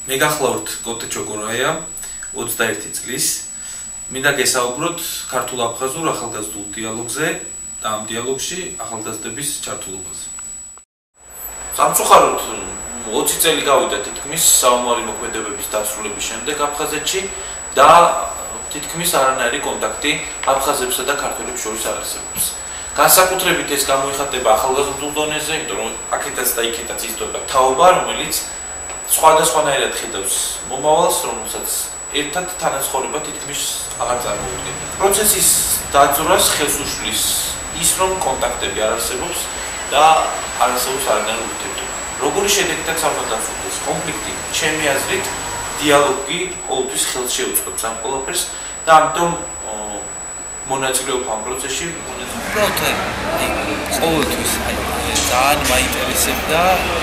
მეგახლავთ კოტე ჩოკორაია 21 წლის. მინდა გესაუბროთ ქართულ-აფხაზურ ახალგაზრდულ დიალოგზე და ამ დიალოგში ახალგაზრდების ჩართულობაზე. სამწუხაროდ 20 წელი გავიდა თითქმის საომარი მოქმედებების დასრულების შემდეგ აფხაზეთში და თითქმის არანაირი კონტაქტი აფხაზებსა და ქართველებს შორის არ არსებობს. განსაკუთრებით ეს გამოიხატება ახალგაზრდულ დონეზე, იმიტომ რომ აქეთაც და იქეთაც იზრდება თაობა, რომელიც სხვადასხვანაირად ხედავს მომავალს, რომელსაც ერთად თანაცხოვრება თითქმის აღარ წარმოუდგენია. პროცესის დაძვრას ხელს უშლის ის, რომ კონტაქტები არ არსებობს და არ არსებობს არანაირი ურთიერთობა. როგორი შედეგითაც არ უნდა დასრულდეს კონფლიქტი, ჩემი აზრით, დიალოგი ყოველთვის ხელს შეუწყობს ამ ყველაფერს და ამიტომ მონაწილეობა ამ პროცესში უბრალოდ ყოველთვის ძალიან მაინტერესებდა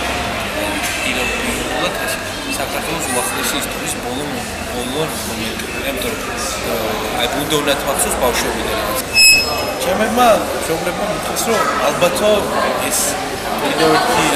პირობულად საქართველოს უახლესი ისტორიის ბოლო მომენტები, იმიტომ რომ ბუნდოვნად მახსოვს ბავშვობიდან. ჩემებმა მშობლებმა მითხრეს, რომ ალბათო ეს კიდევ ერთი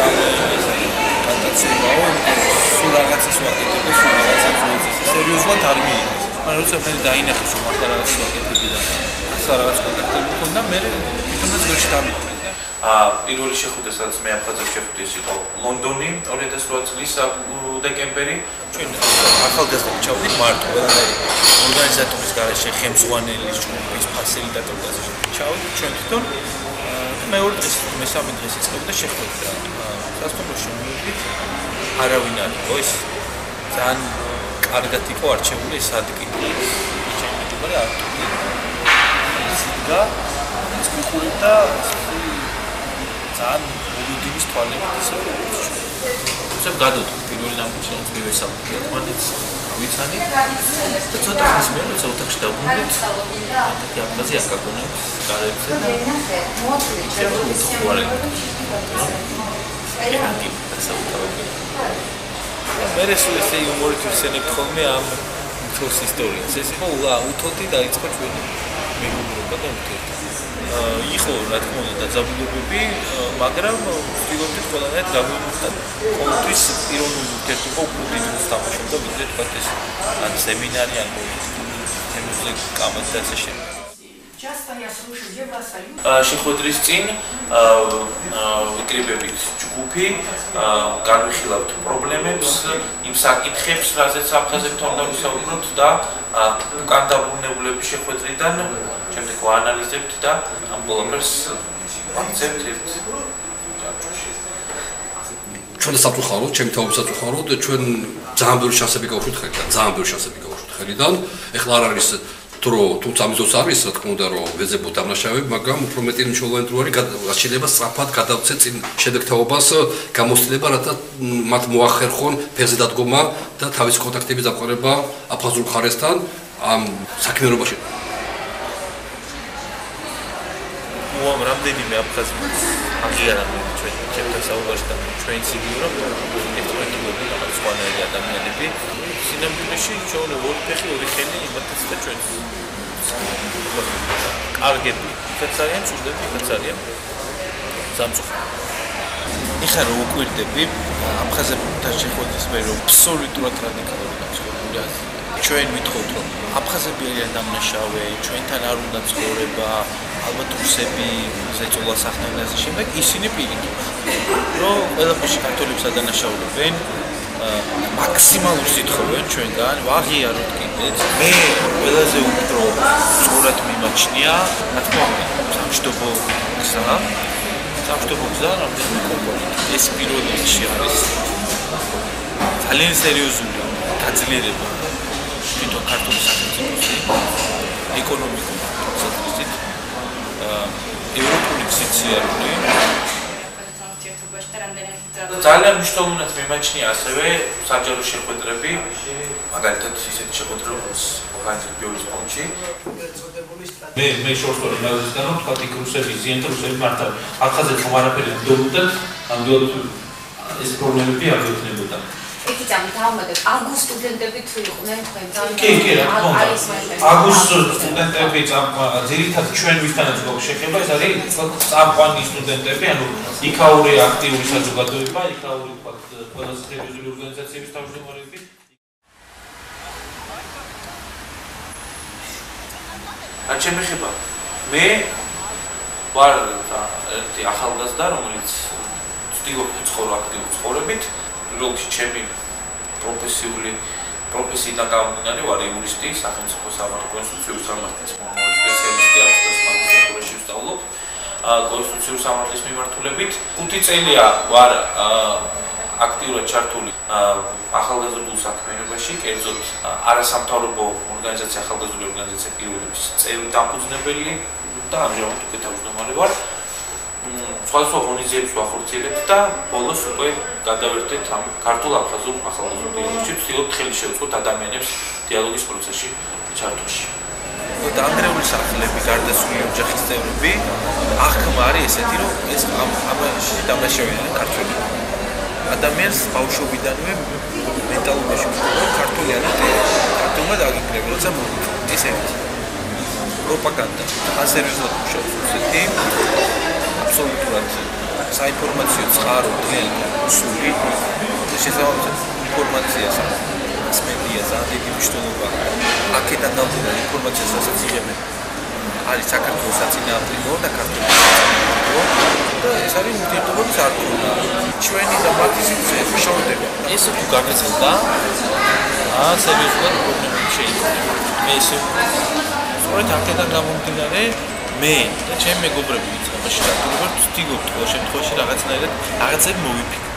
განტაცებაა, სულ რაღაცას ვაკეთებ, სულ რაღაცას ვეძებ. სერიოზულად არ მიიღეს. მაგრამ როცა მე დაინახეს, რომ ახლა რაღაც ვაკეთებდი და ახლა რაღაც კონტაქტები მქონდა, მე თვითონაც ვერ შევამოწმე. პირველი შეხვედრა, სადაც მე აფხაზეთში შეხვდი, ის იყო ლონდონი 2008 წლის დეკემბერი. ჩვენ ახალგაზრდები ჩავდით მარტო, ყველანაირი ორგანიზატორის გარეშე, ხელმძღვანელის, ჯგუფის ფასილიტატორთა ჩავდით ჩვენ თვითონ. მეორე დღეს, მესამე დღეს იწყებოდა შეხვედრა. სასტუმროში მივედით, არავინ არ იყო ის. ძალიან კარგად იყო არჩეული ეს ადგილი. ჩემი მეგობარი არტური სიდგა ის მიყურებდა ძალიან მოლოდინის თვალებით ისე უცებ გადავდით პირველი ნამუშევრს მივესალმეთ ერთმანეთს ვიცანით და ცოტა ხნის მერე როცა ოთახში დავბრუნდით მათი აფხაზი აკაკუნებს გარებზე და მერე სულ ესე იუმორით ვიხსენებთ ხოლმე ამ მთოს ისტორიას. ეს იყო უთოთი დაიწყო ჩვენი მეგობრობა და ურთიერთობა. იყო რა თქმა უნდა დაძაბულობები, მაგრამ ვთქვით ყველანაირად გავიმართეთ. ყოველთვის პიროვნული ურთიერთობა უფრო დიდ როლს თამაშობდა, ვიდრე თქვათ ეს ან სემინარი ან თემებზე კამათი და ასე შემდეგ. შეხვედრის წინ ვიკრიბებით ჯგუფი, განვიხილავთ პრობლემებს, იმ საკითხებს, რაზეც აფხაზებთან უნდა ვისაუბროთ და უკან დაბრუნებულების შეხვედრიდან შემდეგ ვაანალიზებთ და ამ ყველაფერს ვაქცევთ ერთ ჯაჭვში. ჩვენ საფუძვლად, ჩემი თავი საფუძვლად, ჩვენ ძალიან ბევრი შანსები გავუშვით ხელიდან, ძალიან ბევრი შანსები გავუშვით ხელიდან. ეხლა არ არის თუმცა ამის დროს არის რა თქმა უნდა რომ ვეძებოთ დამნაშავეები, მაგრამ უფრო მეტი მნიშვნელოვანი თუ არის შეიძლება სწრაფად გადავცეთ წინ შედეგთაობას გამოცდილება, რათა მათ მოახერხონ ფერზე დადგომა და თავისი კონტაქტების დამყარება აფხაზურ მხარესთან ამ საქმიანობაში. უამ რამდენიმე აფხაზი აღიარა ჩვენთან საუბარში და ჩვენც იგივე რომ ერთმანეთთან რაღაც სხვანაირი ადამიანები სინამდვილეში ჩვენ ორი ფეხი ორი ხელი იმათაც და ჩვენც კარგები იქაც არიან, ცუდები იქაც არიან სამწუხაროდ. ეხლა რომ უკვირდები აფხაზებთან შეხვედრის მე რომ აბსოლუტურად რადიკალური განსხვავებულია. ჩვენ ვითხოვთ რომ აფხაზები არიან დამნაშავე, ჩვენთან არ უნდა ცხოვრება, ალბათ რუსები ზეწოლას ახდენენ და ასე შემდეგ, ისინი პირიქით რომ ყველაფერში ქართველებს ადანაშაულებენ, მაქსიმალურს ითხოვენ ჩვენგან, ვაღიაროთ კიდეც. მე ყველაზე უფრო სწორად მიმაჩნია, რა თქმა უნდა, სამშვიდობო გზა, რამდენიმე კომპონენტი. ეს პირველ რიგში არის ძალიან სერიოზული გაძლიერება თვითონ ქართული სახელმწიფოსი, ეკონომიკური საკითხით, ევროპული სიციარული. ძალიან მნიშვნელოვნად მიმაჩნია ასევე საჯარო შეხვედრები, მაგალითად ისეთი შეხვედრა, როგორც ორგანიზების ფონდში. მე შორს ვარ იმასთან, რომ თქვა იქ რუსები ზიანთ რუსები მართა აფხაზეთს ხომ არაფერი დოუდათ, ამდენად ეს პრობლემები არ იქნებოდა. ეკიცამით ამოდეთ აგუს სტუდენტები თუ იყვნენ თქვენთან? კი, რა თქმა უნდა. აგუს სტუდენტები ძირითადად ჩვენ ვისთანაც შეხება, ეს არის წამყვანი სტუდენტები, ანუ იქაური აქტიური საზოგადოება, იქაური ყველაზე სერიოზული ორგანიზაციების თავმჯდომარეები. არ შემეხება. მე ვარ ერთი ახალგაზრდა, რომელიც ვცდილობ ცხოვრ აქტიურ ცხოვრებით, პირველში ჩემი პროფესიიდან გამომდინარე ვარ იურისტი, სახელმწიფო სამართლის კონსტიტუციური სამართლის სპეციალისტი, მაგისტრატურაში ვსწავლობ კონსტიტუციური სამართლის მიმართულებით. 5 წელია ვარ აქტიურად ჩართული ახალგაზრდულ საქმიანობაში, კერძოდ არასამთავრობო ორგანიზაცია, ახალგაზრდული ორგანიზაცია პირველების წევრი დამფუძნებელი და ამჟამად უკვე თავმჯდომარე ვარ. სხვადასხვა ღონისძიებებს ვახორციელებთ და ბოლოს უკვე გადავერთეთ ამ ქართულ აფხაზურ ახალგაზრდულ დიალოგში, ვცდილობთ ხელი შევუწყოთ ადამიანებს დიალოგის პროცესში ჩართვაში. დანგრეული სახლები, გარდაცვლილი ოჯახის წევრები, აღქმა არის ესეთი, რომ ეს ამაში დამნაშავეა ქართველი. ადამიანს ბავშვობიდანვე მენტალობაში უყურებთ ქართული ქართულმა დაგიკრები, როცა ეს ერთი პროპაგანდა ასერიოზულად მუშაობს ესეთი აბსოლუტურად საინფორმაციო წყარო ძალიან სული შესაძლოა ინფორმაციას ეს მედია ძალიან დიდი მნიშვნელობა აქედან დამდგარ ინფორმაციას რასაც იღებენ არის საქართველოს საწინააღმდეგო და ქართული და ეს არის ურთიერთობების არქონა ჩვენი და მათი სიძე შორდება ეს თუ გაგეცდა სერიოზულად პრობლემები შეიძლება მე ესე სწორედ აქედან გამომდინარე მე და ჩემი მეგობრები ვიწყებაში ჩართულობთ ვთქვით ყოველ შემთხვევაში რაღაცნაირად რაღაცები მოვიფიქროთ